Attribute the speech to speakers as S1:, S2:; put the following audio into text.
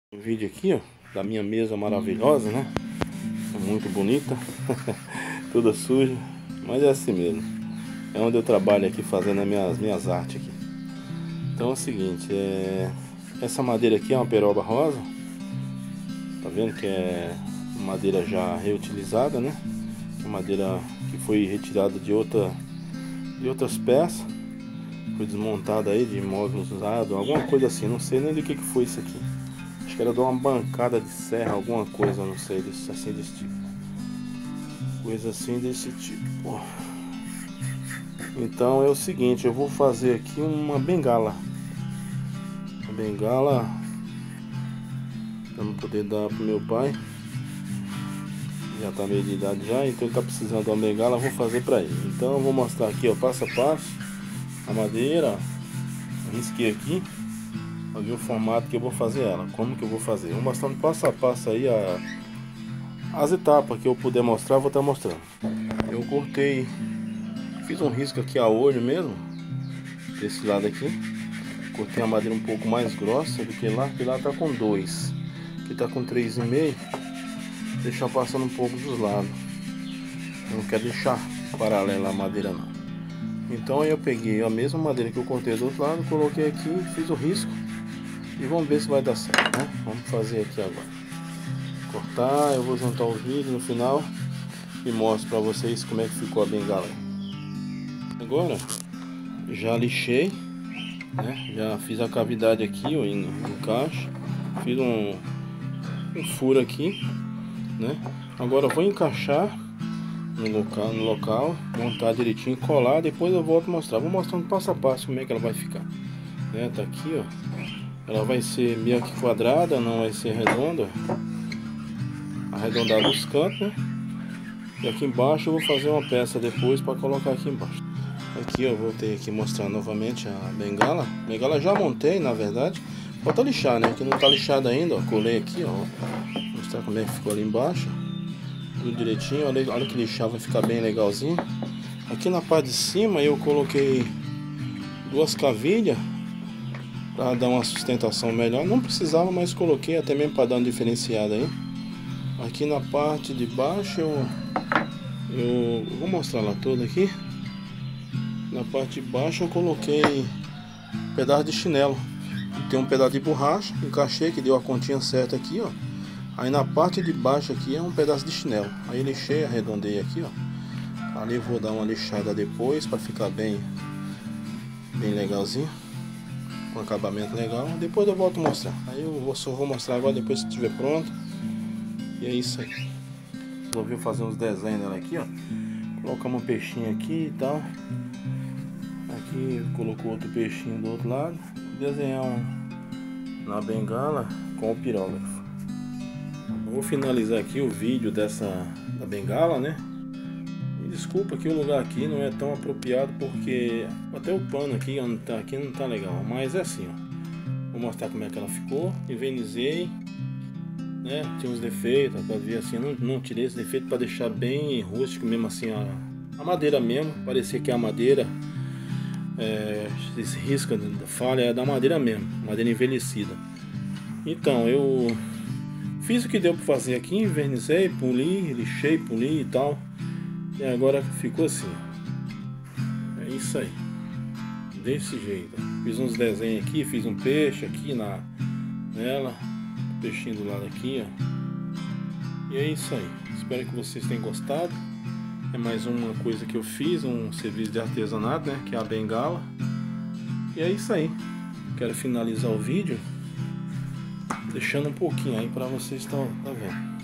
S1: Um vídeo aqui, ó, da minha mesa maravilhosa, né? Muito bonita, toda suja, mas é assim mesmo. É onde eu trabalho aqui fazendo as minhas artes aqui. Então é o seguinte, essa madeira aqui é uma peroba rosa. Tá vendo que é madeira já reutilizada, né? É madeira que foi retirada de outras peças. Foi desmontada aí de móveis usados, alguma coisa assim, não sei nem de que foi isso aqui. Acho que era de uma bancada de serra, alguma coisa, não sei, assim desse tipo. Coisa assim desse tipo. Então é o seguinte, eu vou fazer aqui uma bengala. Uma bengala para poder dar pro meu pai. Já tá meio de idade já, então ele tá precisando de uma bengala, eu vou fazer para ele. Então eu vou mostrar aqui, ó, passo a passo, a madeira, ó, risquei aqui. Pra ver o formato que eu vou fazer ela, como que eu vou fazer. Vou mostrando passo a passo aí as etapas que eu puder mostrar, eu vou estar mostrando. Eu cortei, fiz um risco aqui a olho mesmo, desse lado aqui. Cortei a madeira um pouco mais grossa do que lá tá com 2. Aqui tá com 3,5. Deixar passando um pouco dos lados. Eu não quero deixar paralela a madeira não. Então aí eu peguei a mesma madeira que eu cortei do outro lado, coloquei aqui, fiz o risco. E vamos ver se vai dar certo, né? Vamos fazer aqui agora. Cortar, eu vou juntar o vídeo no final e mostro pra vocês como é que ficou a bengala. Agora, já lixei, né? Já fiz a cavidade aqui, ó, em encaixe. Fiz um furo aqui, né? Agora eu vou encaixar no local, montar direitinho, colar, depois eu volto a mostrar. Vou mostrando passo a passo como é que ela vai ficar, né? Tá aqui, ó. Ela vai ser meio que quadrada, não vai ser redonda. Arredondar os cantos, né? E aqui embaixo eu vou fazer uma peça depois para colocar aqui embaixo. Aqui eu voltei aqui mostrar novamente a bengala. A bengala já montei, na verdade. Falta lixar, né? Que não tá lixado ainda, ó. Colei aqui, ó. Vou mostrar como é que ficou ali embaixo. Tudo direitinho. Olha que lixar, vai ficar bem legalzinho. Aqui na parte de cima eu coloquei 2 cavilhas para dar uma sustentação melhor. Não precisava, mas coloquei até mesmo para dar uma diferenciada aí. Aqui na parte de baixo eu vou mostrar ela toda aqui. Na parte de baixo eu coloquei um pedaço de chinelo. Tem um pedaço de borracha, encaixei que deu a continha certa aqui, ó. Aí na parte de baixo aqui é um pedaço de chinelo. Aí lixei, arredondei aqui, ó. Ali eu vou dar uma lixada depois para ficar bem legalzinho, com acabamento legal. Depois eu volto a mostrar. Aí eu só vou mostrar agora depois que estiver pronto. E é isso aí. Resolvi fazer uns desenhos dela aqui, ó. Colocamos um peixinho aqui e tal. Aqui colocou outro peixinho do outro lado. Desenhar na bengala com o pirógrafo. Vou finalizar aqui o vídeo da bengala, né? Me desculpa que o lugar aqui não é tão apropriado, porque até o pano aqui onde tá aqui não tá legal. Mas é assim, ó. Vou mostrar como é que ela ficou. Envernizei, né? Tinha uns defeitos, pra ver assim, não tirei esse defeito para deixar bem rústico mesmo assim, a madeira mesmo, parecia que a madeira, esse risco da falha é da madeira mesmo, madeira envelhecida. Então eu fiz o que deu para fazer aqui, envernizei, poli, lixei, poli e tal, e agora ficou assim. É isso aí, desse jeito. Fiz uns desenhos aqui, fiz um peixe aqui nela. Peixinho do lado aqui, ó. E é isso aí. Espero que vocês tenham gostado. É mais uma coisa que eu fiz, um serviço de artesanato, né? Que é a bengala. E é isso aí. Quero finalizar o vídeo deixando um pouquinho aí para vocês tá vendo.